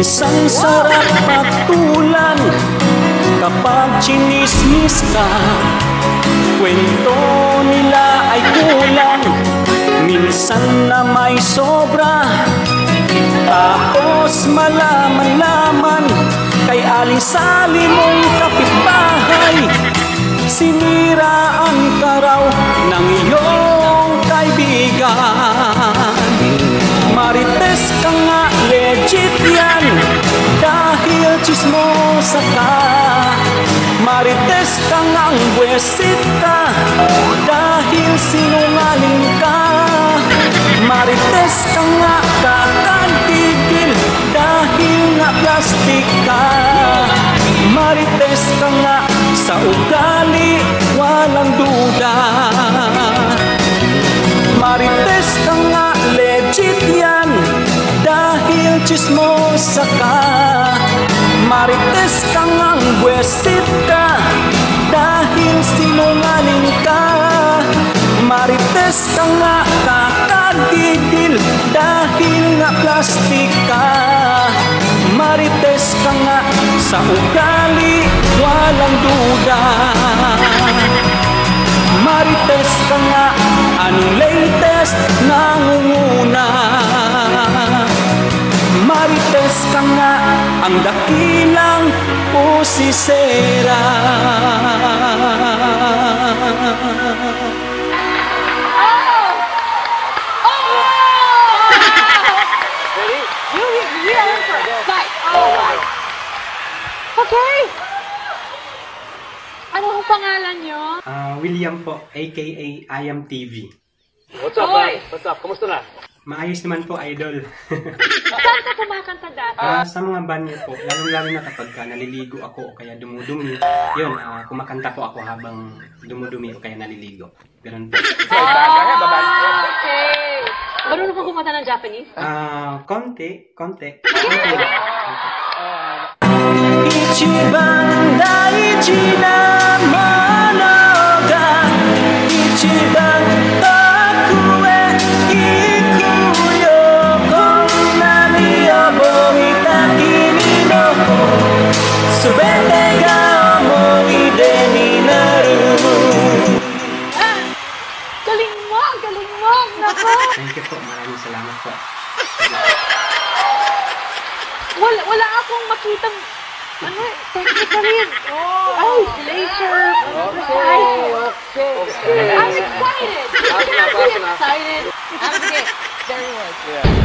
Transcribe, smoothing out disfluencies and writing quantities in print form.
Minsan sarap pagtulan kapag chinismis ka. Kwento nila ay kulang, minsan na may sobra. Tapos malaman-laman kay aling-sali mong kapitbahay, siniraan ka raw ng iyong kaibigan. Marites ka nga, legit yan, dahil chismosa ka. Marites ka nga, ang buwesit ka, dahil sinungaling ka. Marites ka nga, kakantigil, dahil nga plastik ka. Marites ka nga, sa ugali walang duda. Marites ka nga, legit yan, dahil chismosa ka. Marites ka nga, buwesit ka, dahil sinungaling ka. Marites ka nga, kakagigil, dahil nga plastik ka. Marites ka nga, sa ugali walang duda. Marites ka nga, anong latest nangunguna. Marites ka nga, ang dakilang pusisera. Okay. Ano ang pangalan nyo? William po, aka I Am TV. What's up, man? What's up? Kamusta na? Maayos naman po, idol. Saan ka kumakanta dati? Sa mga banyo po, lalo-lalo na kapag naliligo ako o kaya dumudumi, yun, kumakanta po ako habang dumudumi o kaya naliligo. Ganun po. Okay. Marunong ka kumanta ng Japanese? Konti. Ichiban daiji na mono ga ichiban toku e iku yo. Konna ni obomita kimi no subete ga omoide ni naru. Galing mo! Nako! Thank you po, maraming salamat po. Wala akong makitang technically. Ay, laser. Okay. I'm excited. I'm excited. I'm very much.